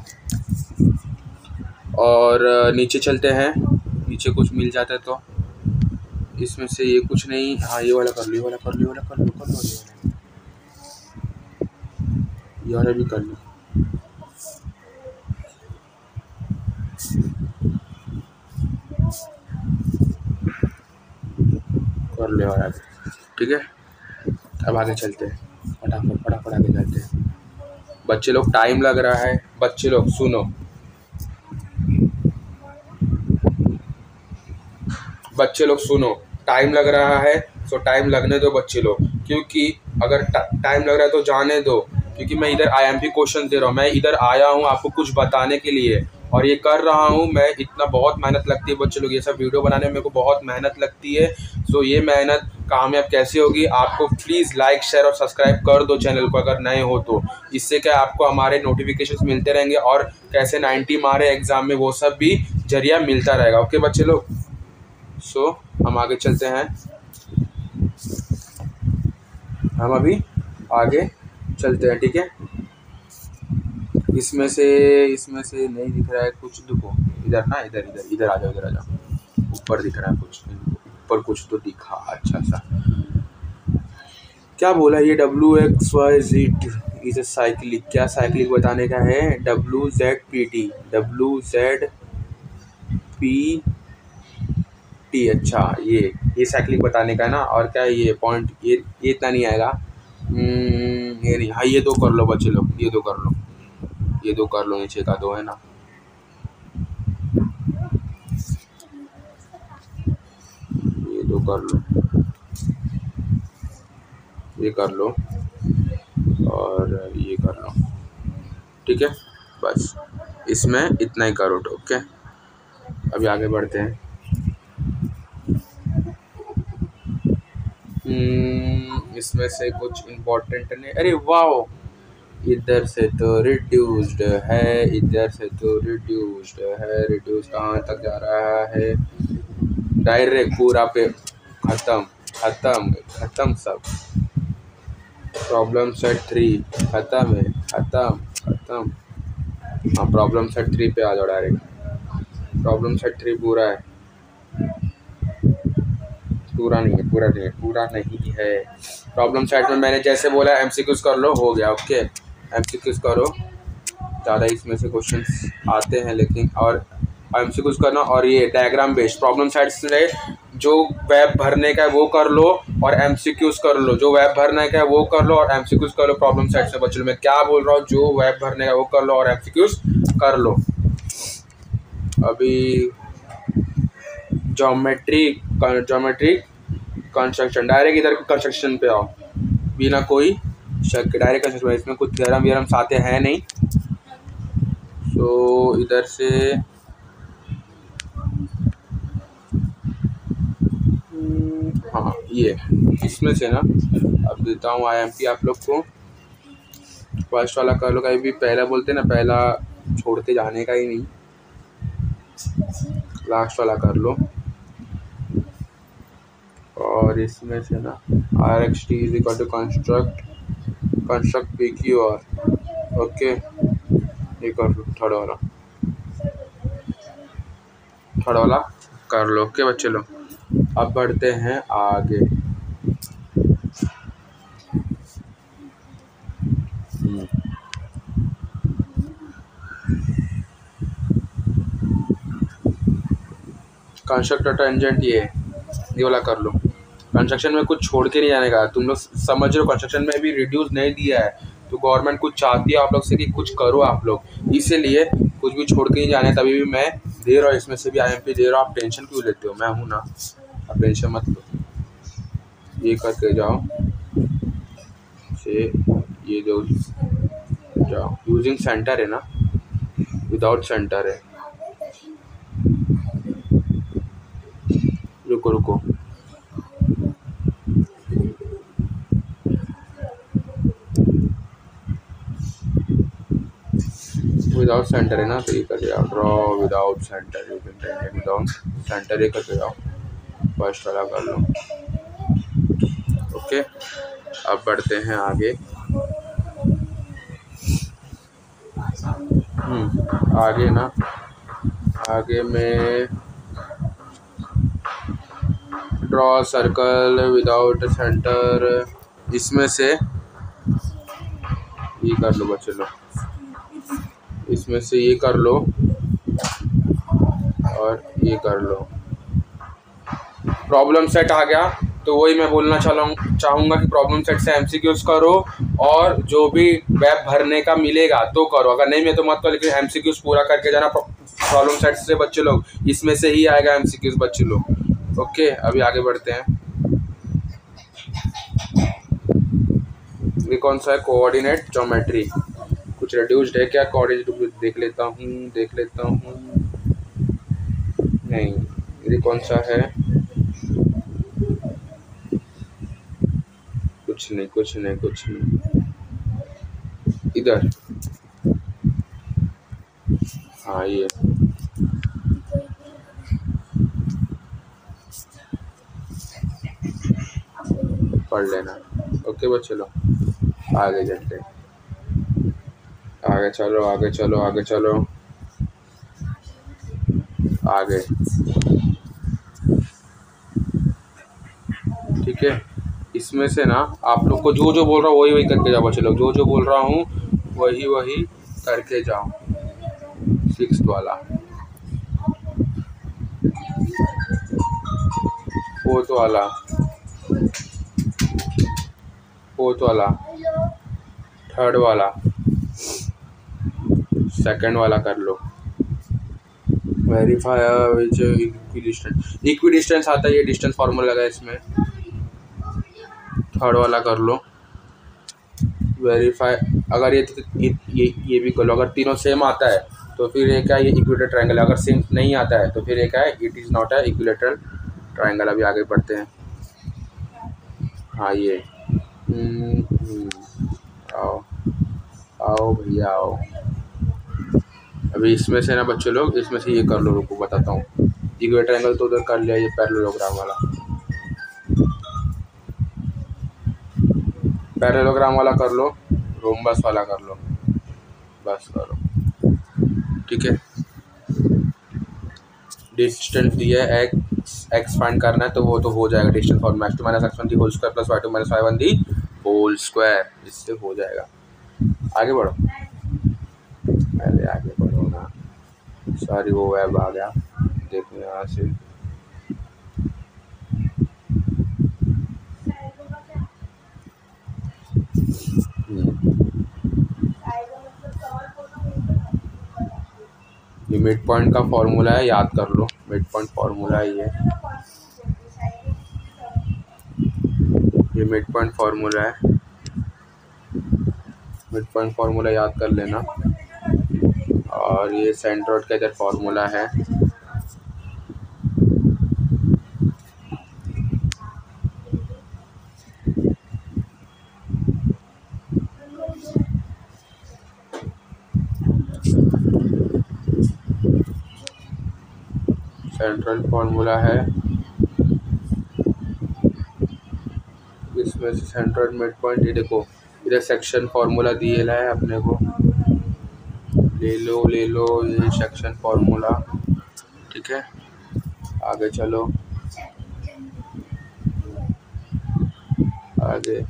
और नीचे चलते हैं, नीचे कुछ मिल जाता है तो। इसमें से ये कुछ नहीं, हाँ ये वाला कर लो, ये वाला कर लो, ये वाला कर लो कर लो ये वाला भी कर लो। कर ले वाला, ठीक है। अब आगे चलते हैं। फटाफट फटाफट आगे चलते हैं। बच्चे लोग टाइम लग रहा है, बच्चे लोग सुनो, बच्चे लोग सुनो, टाइम लग रहा है तो टाइम लगने दो बच्चे लोग, क्योंकि अगर टाइम लग रहा है तो जाने दो, क्योंकि मैं इधर आई एम पी क्वेश्चन दे रहा हूँ, मैं इधर आया हूँ आपको कुछ बताने के लिए और ये कर रहा हूँ मैं। इतना बहुत मेहनत लगती है बच्चे लोग, ये सब वीडियो बनाने में मेरे को बहुत मेहनत लगती है। सो ये मेहनत कामयाब कैसे होगी, आपको प्लीज़ लाइक शेयर और सब्सक्राइब कर दो चैनल को अगर नए हो तो। इससे क्या आपको हमारे नोटिफिकेशंस मिलते रहेंगे और कैसे नाइन्टी मारे एग्जाम में वो सब भी जरिया मिलता रहेगा। ओके बच्चे लोग, सो हम आगे चलते हैं, हम अभी आगे चलते हैं, ठीक है। इसमें से इसमें से नहीं दिख रहा है कुछ, देखो इधर ना, इधर इधर इधर आ जाओ, इधर आ जाओ, ऊपर दिख रहा है कुछ, ऊपर कुछ तो दिखा, अच्छा सा क्या बोला ये, W X Y Z is a cyclic, क्या साइक्लिक बताने का है, W Z P T, W Z P T, अच्छा ये ये साइक्लिक बताने का है ना। और क्या ये पॉइंट, ये ये इतना नहीं आएगा, ये नहीं, हाँ ये दो कर लो बच्चे लोग, ये दो कर लो, ये दो कर लो, नीचे का दो है ना, ये दो कर लो, ये कर लो और ये कर लो, ठीक है। बस इसमें इतना ही करो, ओके। अभी आगे बढ़ते हैं। इसमें से कुछ इम्पोर्टेंट नहीं, अरे वाह, इधर से तो रिड्यूस्ड है, इधर से तो रिड्यूस्ड है, रिड्यूस कहाँ तक जा रहा है, डायरेक्ट पूरा पे खत्म खत्म खत्म सब। प्रॉब्लम सेट थ्री खत्म है, खत्म खत्म। हाँ प्रॉब्लम सेट थ्री पे आ जाओ डायरेक्ट, प्रॉब्लम सेट थ्री पूरा है, पूरा नहीं है, पूरा नहीं है, पूरा नहीं है। प्रॉब्लम सेट में मैंने जैसे बोला एमसीक्यूज कर लो, हो गया, ओके। एमसीक्यूज करो, ज़्यादा इसमें से क्वेश्चंस आते हैं लेकिन, और एमसीक्यूज करना, और ये डायग्राम बेस्ड प्रॉब्लम सेट से जो वेब भरने का है वो कर लो और एमसीक्यूज कर लो, जो वेब भरने का है वो कर लो और एमसीक्यूज कर लो। प्रॉब्लम सेट से बच्चों, मैं क्या बोल रहा हूँ, जो वेब भरने का वो कर लो और एमसीक्यूज कर लो। अभी ज्योमेट्री ज्योमेट्री कंस्ट्रक्शन, डायरेक्ट इधर कंस्ट्रक्शन पे आओ बिना कोई शक, डायरेक्ट कंस्ट्रक्शन, इसमें कुछ थ्योरम व्योरम आते हैं नहीं। तो इधर से हाँ ये इसमें से ना अब देता हूँ आईएमपी आप लोग को। फर्स्ट वाला कर लो, कहीं भी पहला बोलते ना, पहला छोड़ के जाने का ही नहीं, लास्ट वाला कर लो। और इसमें से ना R X T is equal to construct construct P Q R, okay ये कर लो, थर्ड वाला थर्ड वाला कर लो, ओके बच्चे लोग। अब बढ़ते हैं आगे। कंस्ट्रक्ट टेंजेंट, ये ये वाला कर लो। कंस्ट्रक्शन में कुछ छोड़ के नहीं जाने का, तुम लोग समझ रहे हो, कंस्ट्रक्शन में भी रिड्यूस नहीं दिया है, तो गवर्नमेंट कुछ चाहती है आप लोग से कि कुछ करो आप लोग, इसीलिए कुछ भी छोड़ के नहीं जाने। तभी भी मैं दे रहा हूँ, इसमें से भी आईएमपी दे रहा हूँ, आप टेंशन क्यों लेते हो, मैं हूँ ना, आप टेंशन मत लो। ये करके जाओ, से ये दो जाओ, यूजिंग सेंटर है ना, विदाउट सेंटर है, रुको रुको विदाउट सेंटर है ना, तो ये करके जाओ, draw without centre, without centre, ये करके जाओ, फर्स्ट वाला कर लो, ओके। अब बढ़ते हैं आगे। हम्म आगे ना, आगे में ड्रॉ सर्कल विदाउट सेंटर, इसमें से ये कर लो बच्चे लो, इसमें से ये कर लो और ये कर लो। प्रॉब्लम सेट आ गया, तो वही मैं बोलना चाहूँ चाहूँगा कि प्रॉब्लम सेट से एमसीक्यूज करो और जो भी वेब भरने का मिलेगा तो करो, अगर नहीं मैं तो मत करो, लेकिन एमसीक्यूज पूरा करके जाना प्रॉब्लम सेट से बच्चे लोग, इसमें से ही आएगा एमसीक्यूज बच्चे लोग। ओके, अभी आगे बढ़ते हैं। ये कौन सा है? Coordinate geometry. कुछ रिड्यूस्ड है क्या? कोऑर्डिनेट देख लेता हूँ देख लेता हूँ नहीं, ये कौन सा है? कुछ नहीं कुछ नहीं कुछ नहीं इधर, हाँ ये पढ़ लेना। ओके बच्चे लोग, आगे चलते, आगे चलो आगे चलो आगे चलो आगे। ठीक है, इसमें से ना आप लोग को जो जो बोल रहा हूँ वही वही करके जाओ बच्चे लोग, जो जो बोल रहा हूँ वही वही करके जाओ। सिक्स्थ वाला, फोर्थ वाला, फोर्थ वाला, थर्ड वाला, सेकंड वाला कर लो। वेरीफाई विच इक्विडिस्टेंस, इक्विडिस्टेंस आता है, ये डिस्टेंस फार्मूला लगा है इसमें। थर्ड वाला कर लो। वेरीफाई, अगर ये ये ये, ये भी कर लो, अगर तीनों सेम आता है तो फिर ये क्या, ये इक्विलेटरल ट्रायंगल। अगर सेम नहीं आता है तो फिर ये क्या है, it is not a equilateral triangle. अभी आगे बढ़ते हैं। हाँ ये आओ आओ भैया आओ। अभी इसमें से ना बच्चे लोग, इसमें से ये कर लो, रुको बताता हूँ। इक्विलेटरल ट्रायंगल तो उधर कर लिया, ये पैरेललोग्राम वाला, पैरेललोग्राम वाला कर लो, रोम्बस वाला कर लो, बस करो। ठीक है, डिस्टेंस दिया है एक्स, एक्स फाइंड करना है तो वो तो हो जाएगा। Distance formula x two minus x one the whole square plus y two minus y one the whole square, इससे हो जाएगा। आगे बढ़ो, पहले आगे बढ़ो ना, सॉरी वो वेब आ गया, देखो यहाँ से। ये मिड पॉइंट का फॉर्मूला है, याद कर लो, मिड पॉइंट फॉर्मूला ये ये मिड पॉइंट फॉर्मूला है, मिड पॉइंट फॉर्मूला याद कर लेना। और ये सेंट्रोइड का इधर फॉर्मूला है, सेंट्रल फॉर्मूला है इसमें से सेंट्रल मिड पॉइंट। ये देखो इधर सेक्शन फॉर्मूला दिए है अपने को, ले लो ले लो ये सेक्शन फॉर्मूला। ठीक है, आगे चलो, आगे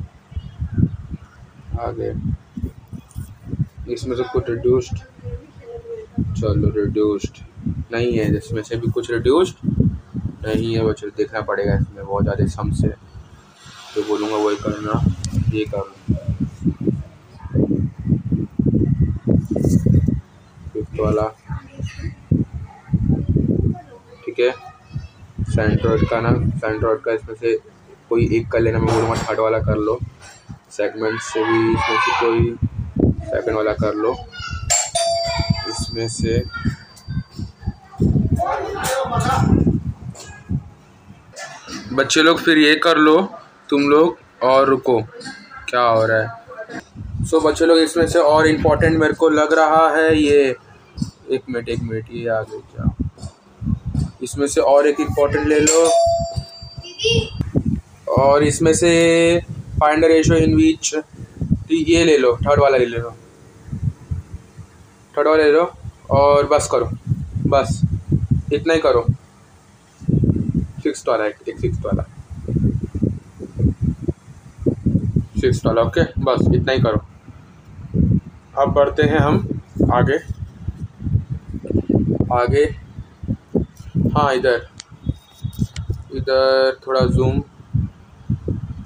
आगे। इसमें से कुछ रिड्यूस्ड, चलो रिड्यूस्ड नहीं है, इसमें से भी कुछ रिड्यूस्ड नहीं है बच्चों, देखना पड़ेगा, इसमें बहुत ज़्यादा सम से, तो बोलूँगा वही करना, ये कर फिफ्थ वाला। ठीक है, सेंट्रोइड का ना, सेंट्रोइड का इसमें से कोई एक कर लेना, मैं बोलूँगा थर्ड वाला कर लो। सेगमेंट से भी इसमें से कोई सेकंड वाला कर लो। इसमें से बच्चे लोग फिर ये कर लो तुम लोग, और रुको क्या हो रहा है। सो so, बच्चे लोग इसमें से और इम्पोर्टेंट मेरे को लग रहा है ये, एक मिनट एक मिनट ये आ गई क्या, इसमें से और एक इम्पोर्टेंट ले लो, और इसमें से फाइंड रेशियो इन विच, ये ले लो, थर्ड वाला ले लो, थर्ड वाला ले लो, और बस करो, बस इतना ही करो। सिक्स वाला, एक सिक्स वाला, सिक्स वाला, ओके बस इतना ही करो। अब बढ़ते हैं हम आगे आगे। हाँ इधर इधर थोड़ा जूम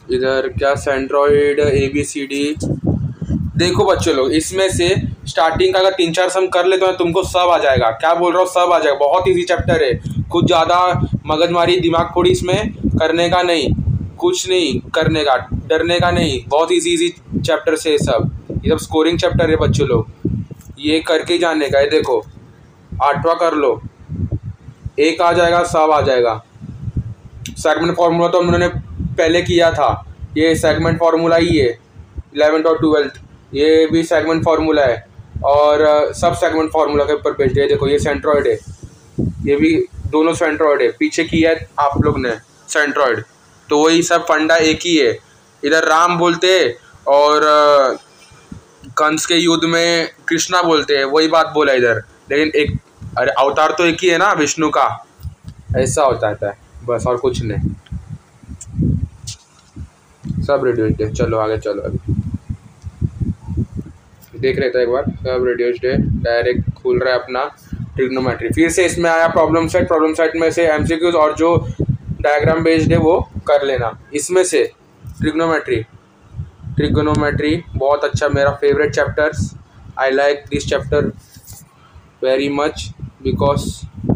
इधर क्या centroid A B C D. देखो बच्चों लोग, इसमें से स्टार्टिंग का अगर तीन चार सम कर ले तो तुमको सब आ जाएगा। क्या बोल रहा हूँ, सब आ जाएगा। बहुत इजी चैप्टर है, कुछ ज़्यादा मगजमारी दिमाग फोड़ी इसमें करने का नहीं, कुछ नहीं करने का, डरने का नहीं। बहुत इजी इजी चैप्टर से ये सब, ये सब स्कोरिंग चैप्टर है बच्चों लोग, ये करके ही जाने का है। देखो आठवां कर लो, एक आ जाएगा, सब आ जाएगा। सेगमेंट फार्मूला तो हम लोगों ने पहले किया था, ये सेगमेंट फार्मूला ही है। इलेवेंथ और ट्वेल्थ ये भी सेगमेंट फार्मूला है, और सब सेगमेंट फार्मूला के ऊपर बेस्ड है। देखो ये सेंट्रॉइड है, ये भी दोनों सेंट्रॉइड है। पीछे किया है आप लोग ने सेंट्रॉइड, तो वही सब फंडा एक ही है। इधर राम बोलते हैं और कंस के युद्ध में कृष्णा बोलते हैं, वही बात बोला इधर। लेकिन एक, अरे अवतार तो एक ही है ना विष्णु का, ऐसा होता है बस, और कुछ नहीं। सब रेडियोज डे, चलो आगे चलो। अभी देख रहे थे एक बार, सब रेडियोज डे डायरेक्ट खुल रहा है अपना ट्रिग्नोमेट्री। फिर से इसमें आया प्रॉब्लम सेट, प्रॉब्लम सेट में से एमसीक्यूज और जो डायग्राम बेस्ड है वो कर लेना। इसमें से ट्रिग्नोमेट्री, ट्रिग्नोमेट्री बहुत अच्छा, मेरा favourite chapters. I like this chapter very much because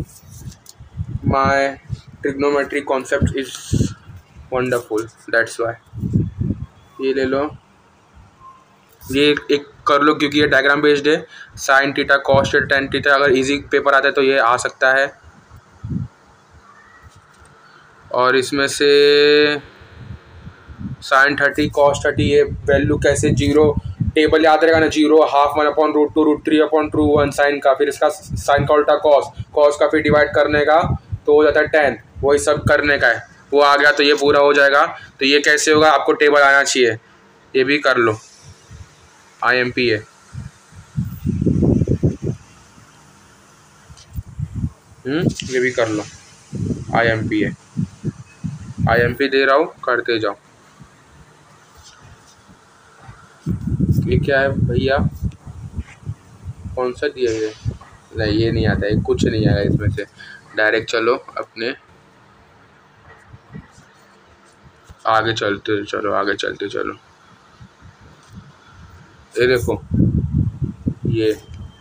my trigonometry concept is wonderful, that's why. ये ले लो, ये एक कर लो क्योंकि ये डायग्राम बेस्ड है। Sine theta, cos theta, tan theta, अगर इजी पेपर आता है तो ये आ सकता है। और इसमें से साइन थर्टी, कॉस थर्टी, ये वैल्यू कैसे, जीरो टेबल याद रहेगा ना, zero, half, one upon root two, root three upon two, one sine का, फिर इसका साइन का उल्टा कॉस, कॉस का फिर डिवाइड करने का तो हो जाता है टेन, वही सब करने का है। वो आ गया तो ये पूरा हो जाएगा। तो ये कैसे होगा, आपको टेबल आना चाहिए, ये भी कर लो, आई एम पी है। हम्म ये भी कर लो, आई एम पी है, आई एम पी दे रहा हूँ, करते जाओ। ये क्या है भैया, कौन सा दिया है? नहीं ये नहीं आता है, कुछ नहीं आएगा इसमें से। डायरेक्ट चलो अपने आगे चलते चलो, आगे चलते चलो। ये देखो, ये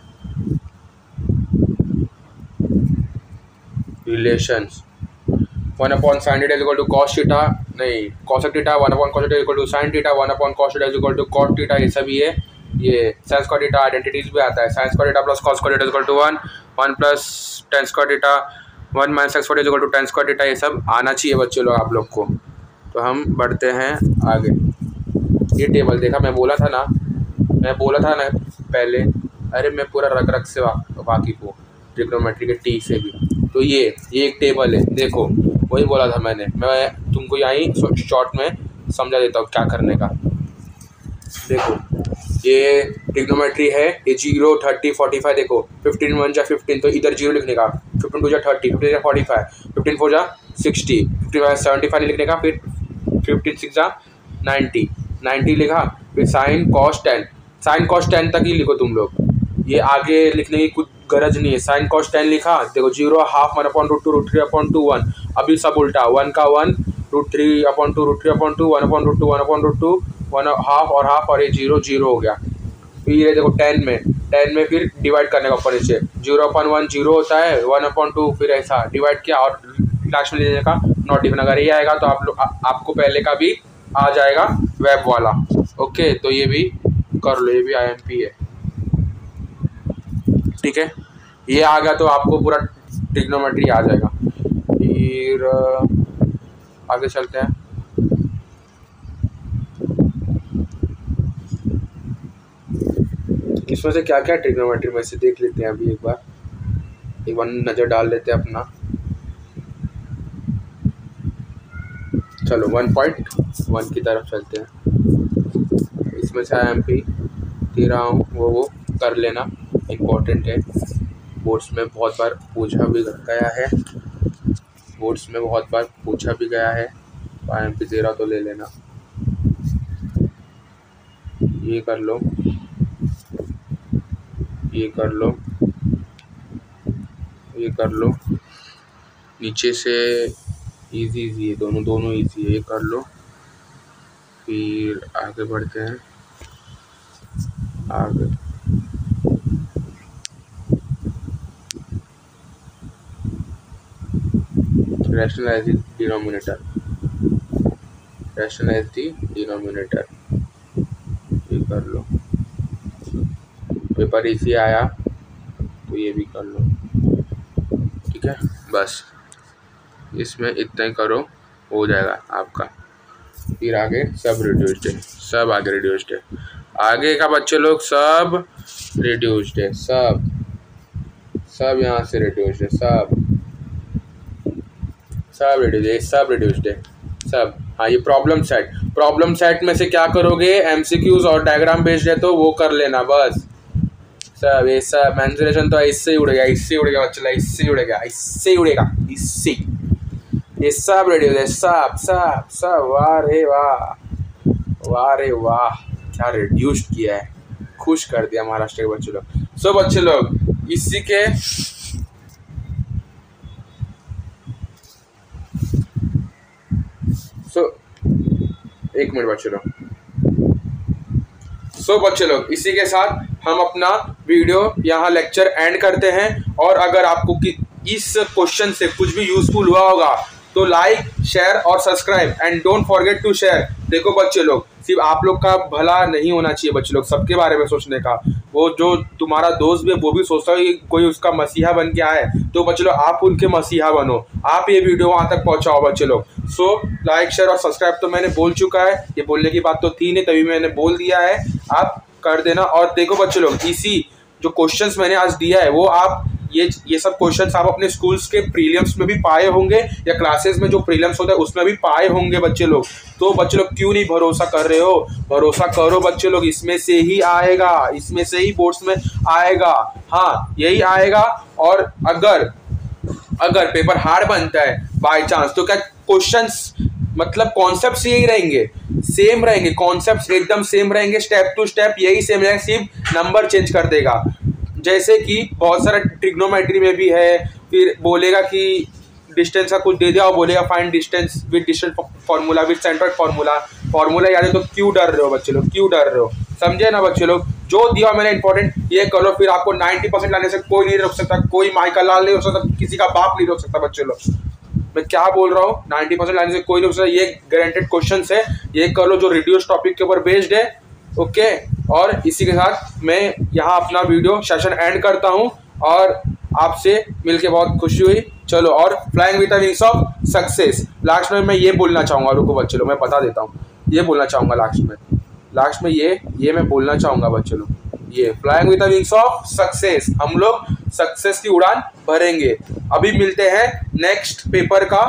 relations, one upon sine theta is equal to cos theta, नहीं cosec theta, one upon cos theta equal to sine theta, one upon cos theta is equal to cot theta, ये सभी है। ये साइन स्क्वायर थीटा आइडेंटिटीज भी आता है, sine square theta plus cos square theta is equal to one, one plus tan square theta, one minus x square is equal to tan square theta, ये सब आना चाहिए बच्चों लोग आप लोग को। तो हम बढ़ते हैं आगे। ये टेबल देखा, मैं बोला था ना, मैं बोला था ना पहले, अरे मैं पूरा रग रग से वाकिफ हूँ ट्रिग्नोमेट्री के टी से भी। तो ये ये एक टेबल है, देखो वही बोला था मैंने, मैं तुमको यहीं शॉर्ट में समझा देता हूँ क्या करने का। देखो ये ट्रिग्नोमेट्री है, ये जीरो, थर्टी, फोर्टी फाइव, देखो फिफ्टीन वन जा फिफ्टीन, तो इधर जीरो लिखने का, फिफ्टीन टू जा थर्टी, फिफ्टीन जा फोर्टी फाइव, फिफ्टीन फोर जा sixty, fifteen five seventy five लिखने का, फिर फिफ्टीन सिक्स जा नाइन्टी, नाइन्टी लिखा, फिर sine cos tan, sine cos tan तक ही लिखो तुम लोग, ये आगे लिखने की कुछ गरज नहीं है। साइन कॉस टेन लिखा, देखो zero, half, one upon root two, root three upon two, one, अभी सब उल्टा, वन का one, root three upon two, root three upon two, one upon root two, one upon root two, one half और हाफ, और ये जीरो जीरो हो गया। फिर ये देखो टेन में, टेन में फिर डिवाइड करने का ऊपर नीचे, जीरो अपॉन वन जीरो होता है, वन अपॉन टू फिर ऐसा डिवाइड किया, और लास्ट में लेने का नॉट इवन। अगर ये आएगा तो आप लोग आपको पहले का भी आ जाएगा वेब वाला। ओके, तो ये भी कर लो, ये भी आई एम पी है, ठीक है। ये आ गया तो आपको पूरा ट्रिग्नोमेट्री आ जाएगा। फिर आगे चलते हैं। इसमें से क्या क्या ट्रिग्नोमेट्री में से देख लेते हैं अभी एक बार, एक बार नज़र डाल लेते हैं अपना। चलो वन पॉइंट वन की तरफ चलते हैं। इसमें से आई एम पी दे रहा हूँ, वो वो कर लेना, इम्पोर्टेंट है, बोर्ड्स में बहुत बार पूछा भी गया है, बोर्ड्स में बहुत बार पूछा भी गया है। आई एम पी दे रहा तो ले लेना। ये कर लो, ये कर लो, ये कर लो, नीचे से इजी इजी है, दोनों दोनों इजी है, ये कर लो, फिर आगे बढ़ते हैं आगे। Rationalise the denominator, rationalise the denominator, ये कर लो। पेपर इसी आया तो ये भी कर लो, ठीक है। बस इसमें इतना ही करो, हो जाएगा आपका। फिर आगे सब रिड्यूस्ड है, सब आगे रिड्यूस्ड है, आगे का बच्चे लोग सब रिड्यूस्ड है, सब सब यहाँ से रिड्यूस्ड है, सब सब रिड्यूस्ड है, सब रिड्यूस्ड है सब। हाँ, ये प्रॉब्लम सेट, प्रॉब्लम सेट में से क्या करोगे, एमसीक्यूज और डायग्राम बेस्ड है तो वो कर लेना बस। सब ये सब मेंसुरेशन तो इससे ही उड़ेगा, इससे ही उड़ेगा बच्चा, इससे ही उड़ेगा, इससे ही उड़ेगा, इससे। ये सब रिड्यूस है, सब सब सब। वाह रे वाह, वाह रे वाह, क्या रिड्यूस किया है, खुश कर दिया महाराष्ट्र के बच्चे लोग। सो बच्चे लोग इसी के सो एक मिनट बच्चे लोग, सो बच्चे लोग इसी के साथ हम अपना वीडियो यहाँ लेक्चर एंड करते हैं। और अगर आपको कि इस क्वेश्चन से कुछ भी यूजफुल हुआ होगा तो लाइक शेयर और subscribe and don't forget to share. देखो बच्चे लोग, सिर्फ आप लोग का भला नहीं होना चाहिए बच्चे लोग, सबके बारे में सोचने का। वो जो तुम्हारा दोस्त भी है वो भी सोचता है कि कोई उसका मसीहा बन के आए, तो बच्चे लोग आप उनके मसीहा बनो, आप ये वीडियो वहाँ तक पहुँचाओ बच्चे लोग। सो लाइक शेयर और सब्सक्राइब तो मैंने बोल चुका है, ये बोलने की बात तो थी नहीं, तभी मैंने बोल दिया है, आप कर देना। और देखो बच्चे लोग, इसी जो क्वेश्चंस मैंने आज दिया है वो आप ये ये सब क्वेश्चंस आप अपने स्कूल्स के प्रीलिम्स में भी पाए होंगे, या क्लासेस में जो प्रीलिम्स होता है उसमें भी पाए होंगे बच्चे लोग। तो बच्चे लोग क्यों नहीं भरोसा कर रहे हो, भरोसा करो बच्चे लोग, इसमें से ही आएगा, इसमें से ही बोर्ड्स में आएगा, हाँ यही आएगा। और अगर अगर पेपर हार्ड बनता है बाय चांस, तो क्या क्वेश्चंस मतलब कॉन्सेप्ट्स यही रहेंगे, सेम रहेंगे, कॉन्सेप्ट्स एकदम सेम रहेंगे, स्टेप टू स्टेप यही सेम रहेगा, सिर्फ नंबर चेंज कर देगा। जैसे कि बहुत सारा ट्रिग्नोमेट्री में भी है, फिर बोलेगा कि डिस्टेंस का कुछ दे दिया और बोलेगा find distance with distance formula with centroid formula, formula याद है तो क्यों डर रहे हो बच्चे लोग, क्यों डर रहे हो, समझे ना बच्चे लोग। जो दिया मैंने इंपॉर्टेंट ये कर लो, फिर आपको नाइन्टी परसेंट लाने से कोई नहीं रोक सकता, कोई माइकल लाल नहीं रोक सकता, किसी का बाप नहीं रोक सकता बच्चे लोग। मैं क्या बोल रहा हूँ, नाइन्टी परसेंट लाने से कोई नहीं रोक सकता, ये गारंटेड क्वेश्चन है, ये कर लो जो रिड्यूस टॉपिक के ऊपर बेस्ड है, ओके। और इसी के साथ मैं यहाँ अपना वीडियो सेशन एंड करता हूँ और आपसे मिलके बहुत खुशी हुई। चलो, और flying with the wings of success, last में मैं ये बोलना चाहूँगा, रुको बच्चे लोग मैं बता देता हूँ, ये बोलना चाहूँगा लास्ट में, लास्ट में ये ये मैं बोलना चाहूँगा बच्चे लोग, ये flying with the wings of success, हम लोग सक्सेस की उड़ान भरेंगे। अभी मिलते हैं नेक्स्ट पेपर का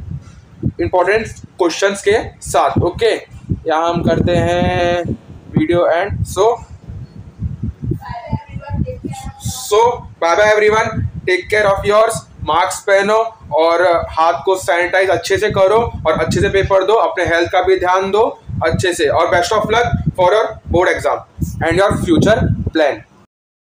इंपॉर्टेंट क्वेश्चंस के साथ, ओके। यहाँ हम करते हैं video and so so bye bye everyone, take care of yours, mask पहनो और हाथ को सैनिटाइज अच्छे से करो और अच्छे से पेपर दो, अपने हेल्थ का भी ध्यान दो अच्छे से, और best of luck for your board exam and your future plan.